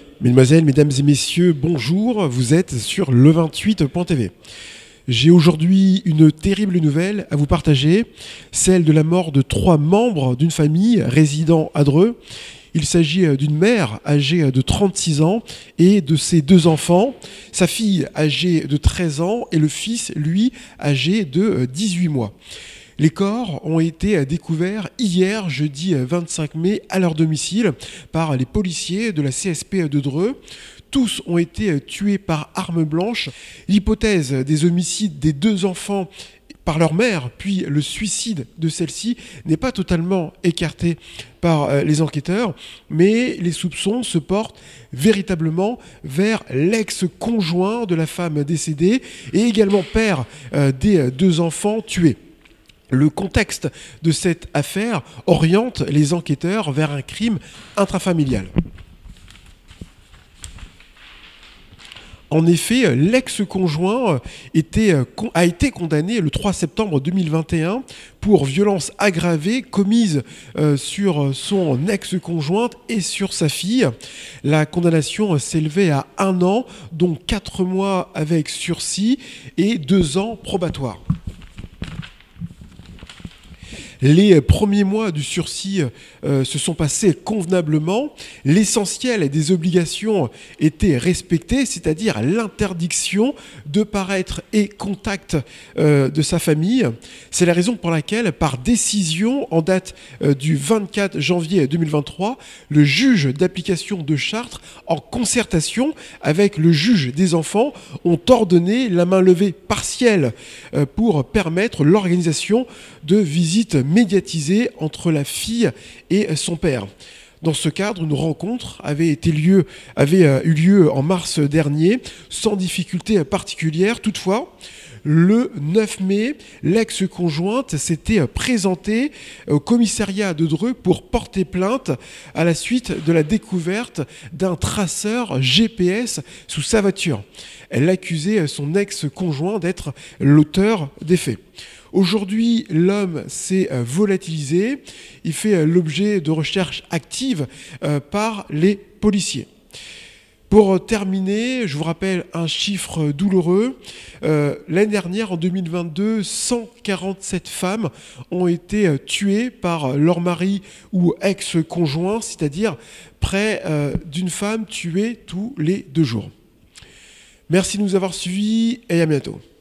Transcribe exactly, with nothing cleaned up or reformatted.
Mesdemoiselles, Mesdames et Messieurs, bonjour, vous êtes sur le vingt-huit point T V. J'ai aujourd'hui une terrible nouvelle à vous partager, celle de la mort de trois membres d'une famille résidant à Dreux. Il s'agit d'une mère âgée de trente-six ans et de ses deux enfants, sa fille âgée de treize ans et le fils, lui, âgé de dix-huit mois. Les corps ont été découverts hier, jeudi vingt-cinq mai, à leur domicile par les policiers de la C S P de Dreux. Tous ont été tués par arme blanche. L'hypothèse des homicides des deux enfants par leur mère, puis le suicide de celle-ci, n'est pas totalement écartée par les enquêteurs, mais les soupçons se portent véritablement vers l'ex-conjoint de la femme décédée et également père des deux enfants tués. Le contexte de cette affaire oriente les enquêteurs vers un crime intrafamilial. En effet, l'ex-conjoint était, a été condamné le trois septembre deux mille vingt et un pour violences aggravées commises euh, sur son ex-conjointe et sur sa fille. La condamnation s'élevait à un an, dont quatre mois avec sursis et deux ans probatoires. Les premiers mois du sursis euh, se sont passés convenablement. L'essentiel des obligations était respecté, c'est-à-dire l'interdiction de paraître et contact euh, de sa famille. C'est la raison pour laquelle, par décision en date euh, du vingt-quatre janvier deux mille vingt-trois, le juge d'application de Chartres, en concertation avec le juge des enfants, ont ordonné la mainlevée partielle euh, pour permettre l'organisation de visites médiatisée entre la fille et son père. Dans ce cadre, une rencontre avait, été lieu, avait eu lieu en mars dernier, sans difficulté particulière. Toutefois, le neuf mai, l'ex-conjointe s'était présentée au commissariat de Dreux pour porter plainte à la suite de la découverte d'un traceur G P S sous sa voiture. Elle accusait son ex-conjoint d'être l'auteur des faits. Aujourd'hui, l'homme s'est volatilisé. Il fait l'objet de recherches actives par les policiers. Pour terminer, je vous rappelle un chiffre douloureux. Euh, l'année dernière, en deux mille vingt-deux, cent quarante-sept femmes ont été tuées par leur mari ou ex-conjoint, c'est-à-dire près euh, d'une femme tuée tous les deux jours. Merci de nous avoir suivis et à bientôt.